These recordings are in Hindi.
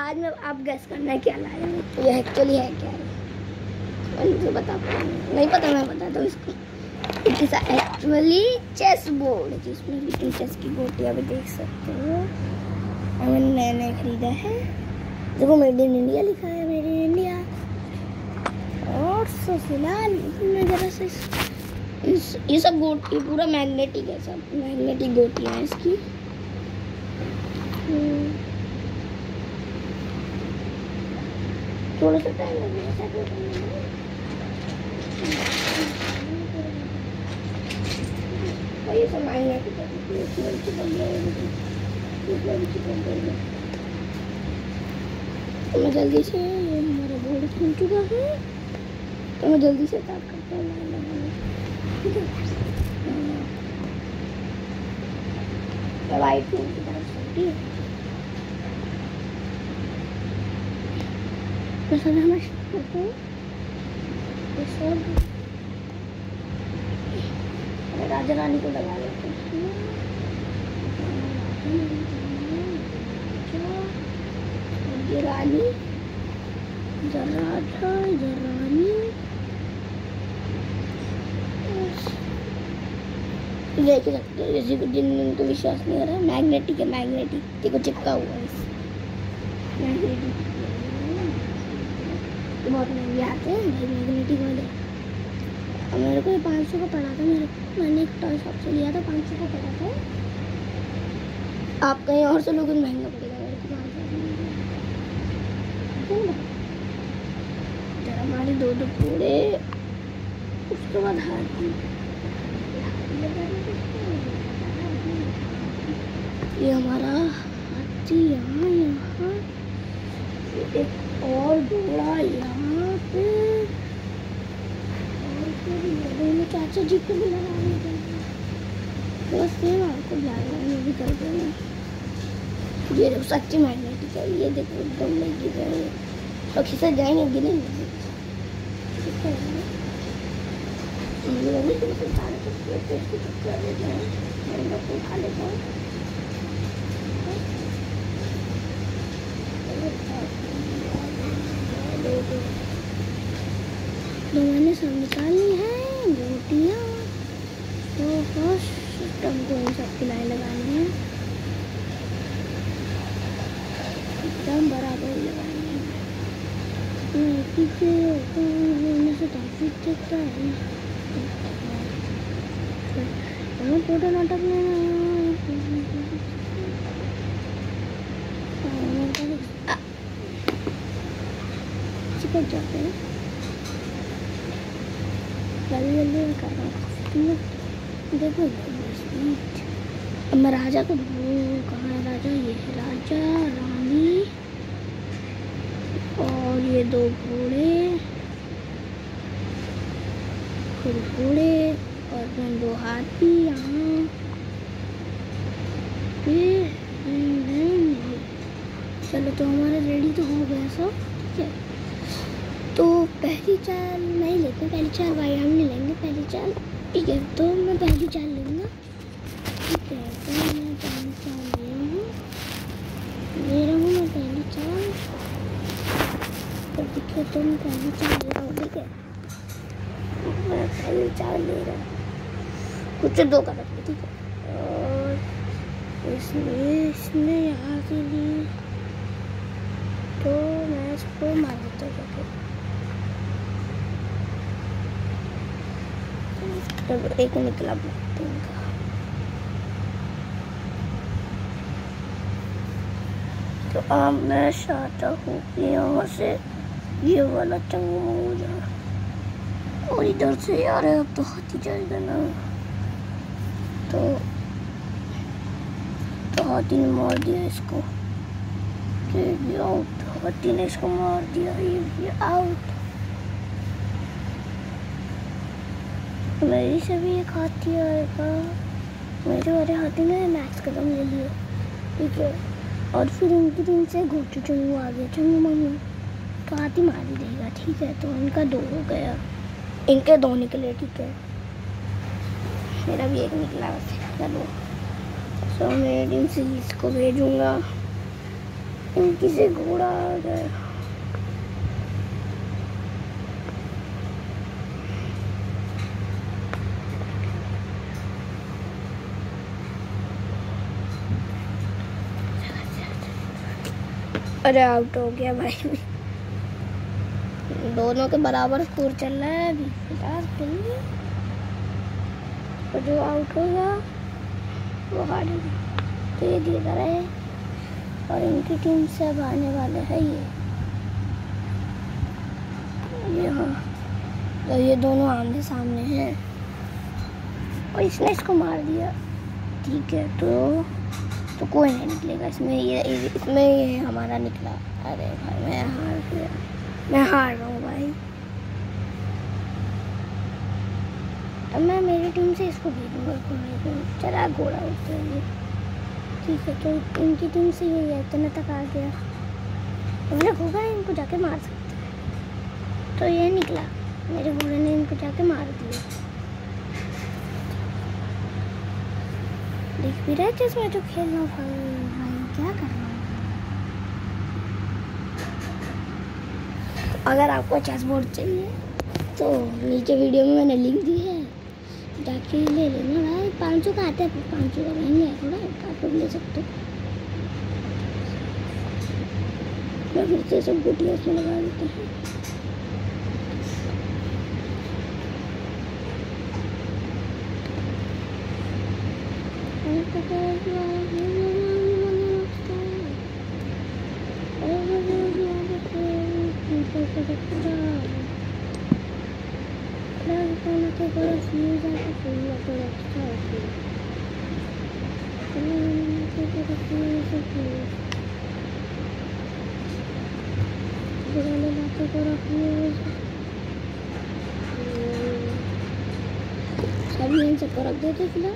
आज मैं आप गेस करना क्या लाया हूँ, ये एक्चुअली है क्या है मुझे बता नहीं पता, मैं बताता हूँ इसको। It is actually chess board जिसमें लिटिल चेस की गोटियाँ भी देख सकते हो। मैंने नया खरीदा है, देखो मेड इन इंडिया लिखा है, मेड इन इंडिया। और सो फिलहाल मैं जरा से ये सब गोटी पूरा मैग्नेटिक है, सब मैग्नेटिक गोटियाँ हैं इसकी। थोड़ा सा टाइम लगेगा सेटल करने में। ये सब मैग्नेटिक है, तो मैं जल्दी से, ये हमारा बोर्ड खुल चुका है तो मैं जल्दी से स्टार्ट करता हूँ लाइन लगाना, ठीक है। वाइट की तरफ से राजा रानी को लगा लेते हैं। ये रानी, राजा, रानी देख सकते हो। जैसे को जिनको विश्वास नहीं हो रहा है, मैग्नेटिक है, मैग्नेटिक देखो चिपका हुआ है मैग्नेटिक। बहुत महंगे आते हैं भाई मैग्नेटिक वाले। मेरे को 500 का पड़ा था, मैंने एक टॉय शॉप से लिया था, 500 का पड़ा था। आप कहीं और से लोगे महंगा पड़ेगा मेरे को 500। हमारे दो पूरे, उसके बाद हाथी। ये हमारा हाथी यहाँ, एक और घोड़ा यहाँ पे, और दोनों चाचा जी को भी लगाने के बस सेम आपको लगाने भी कर देना। ये देखो सच्ची मैग्नेटिक है, ये देखो एकदम नहीं गिर रहे हैं तो खिसक जाएंगे, गिरेंगे। खा लेता हूँ। तो मैंने सब निकाली है गोटियाँ, तो फर्स्ट हमको इन सब की लाइन लगानी है, एकदम बराबर लगानी है। से काफी दिखता है, फोटो नाटक में चिपक जाते हैं। जल्दी कर रहा हूँ, देखो अब मैं राजा को कहाँ है राजा, ये है राजा, रानी और ये दो घोड़े और दो हाथी यहाँ पे। चलो तो हमारा रेडी तो हो गया सब, ठीक है। तो पहली चाल नहीं लेते, पहली चाल भाई हम नहीं लेंगे, पहली चाल ठीक है। तो मैं पहली चाल लूँगा, ठीक है। तो मैं पहली चाल ले रहा हूँ मैं पहली चाल, तो ठीक है। तो मैं पहली चाल ले रहा हूँ, ठीक है। मैं पहली चाल ले रहा हूँ, कुछ दो कदम, ठीक है। और इसने यहाँ से ली, तो मैं इसको मार देता हूँ। तब एक निकला ब्लैक का, तो अब मैं चाहता हूँ कि यहाँ से ये वाला चंगू हो जाए, और इधर से यार अब तो हाथी जाएगा ना, तो हाथी ने मार दिया इसको, ये आउट। हाथी ने इसको मार दिया, ये आउट। मेरी से भी एक हाथी आएगा, मेरे वाले हाथी ने मैक्स कदम ले लिया, ठीक है। और फिर इनकी टीम से घोटू चंगू आ गया, चंगू मंगू, तो हाथी मार ही देगा, ठीक है। तो इनका दो हो गया, इनके दो निकले, ठीक है। मेरा भी एक निकला वैसे, चलो। सो मेरी टीम से इसको भेजूँगा, इनकी से घोड़ा आ गया। अरे आउट हो गया भाई। दोनों के बराबर स्कोर चल रहा है अभी 50 के लिए। और जो आउट होगा वो हारेगा। तो ये दिख रहा है और इनकी टीम से अब आने वाले हैं ये हाँ। तो ये दोनों आमने सामने हैं और इसने इसको मार दिया। ठीक है तो कोई नहीं निकलेगा इसमें। ये हमारा निकला। अरे भाई मैं हार रहा हूँ भाई। अब मैं मेरी टीम से इसको भेजूंगा घोड़े को। चला घोड़ा उठते हैं। ठीक है तो इनकी टीम से ये इतने तक आ गया। हमने होगा इनको जाके मार सकते हैं। तो ये निकला। मेरे घोड़े ने इनको जाके मार दिया। देख भी रहे थे इसमें जो खेल रहा हूँ भाई क्या कर रहा हूँ। अगर आपको चेस बोर्ड चाहिए तो नीचे वीडियो में मैंने लिंक दी है, जाके ले लेना भाई। 500 का आता है, 500 का महंगा है थोड़ा, आप लोग ले सकते हो। मैं फिर से सब गुटियाँ उसमें लगा देते हैं। सब इन सबको रख देते फिलहाल।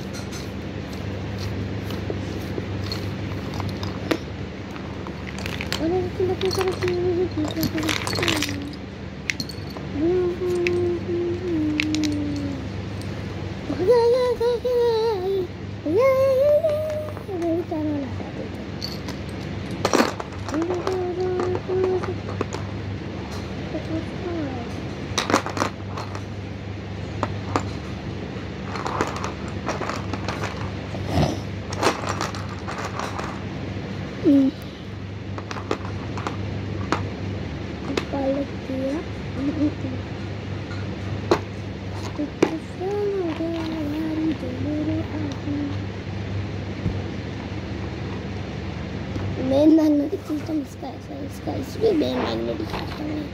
मेन मैग्नेटिक सिस्टम इसका ऐसा है, इसका इसमें मेन मैग्नेटिक सिस्टम है।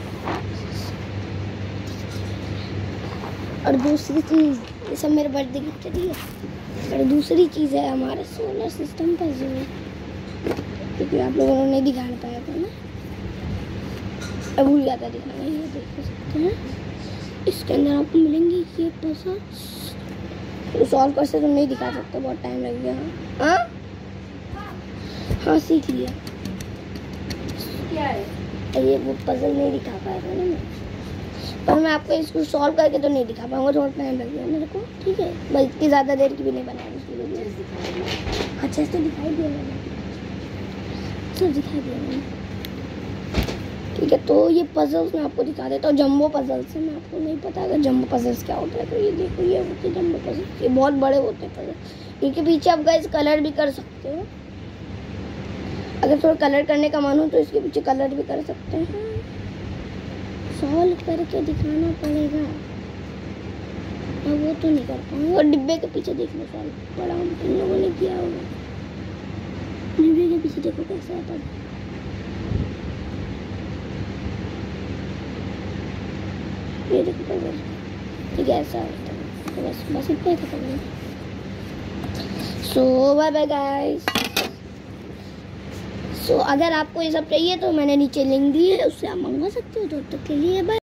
और दूसरी चीज़, ये सब मेरे बर्थडे गिफ्ट है। और दूसरी चीज़ है हमारे सोलर सिस्टम का जो है, क्योंकि आप लोगों ने नहीं दिखा पाया था ना, अब भूल गया था दिखाना। ये देख सकते हैं, इसके अंदर आपको मिलेंगी ये पजल। तो सॉल्व कर से तो नहीं दिखा सकते, बहुत टाइम लग गया। हाँ सीख लिया। क्या है ये? वो पजल नहीं दिखा पाया था ना मैं, पर मैं आपको इसको सॉल्व करके तो नहीं दिखा पाऊंगा, थोड़ा टाइम लग गया मेरे को। ठीक है, बस इतनी ज़्यादा देर की भी नहीं बनाई इसकी वीडियो। अच्छा तो दिखाई दिया मैंने, सब दिखाई दिया मैंने। ठीक है, तो ये पजल्स मैं आपको दिखा देता हूँ। जंबो पजल्स है, मैं आपको नहीं पता अगर जंबो पजल्स क्या होता है। तो ये देखो, ये होते जंबो पजल्स, ये बहुत बड़े होते हैं पजल। इनके पीछे आप गाइस कलर भी कर सकते हो। अगर थोड़ा कलर करने का मन हो तो इसके पीछे कलर भी कर सकते हैं। सॉल्व करके दिखाना पड़ेगा, अब वो तो नहीं कर पाऊंगा। और डिब्बे के पीछे देख लो, सॉल्व बड़ा इन लोगों ने किया होगा। डिब्बे के पीछे देखो कैसा आता है। ये देखो पजल, ठीक है ऐसा होता है। तो बस इतना ही खत्म है। So bye bye guys. So अगर आपको ये सब चाहिए तो मैंने नीचे लिंक दी है, उससे आप मंगवा सकते हो। तो तब तक के लिए बाय।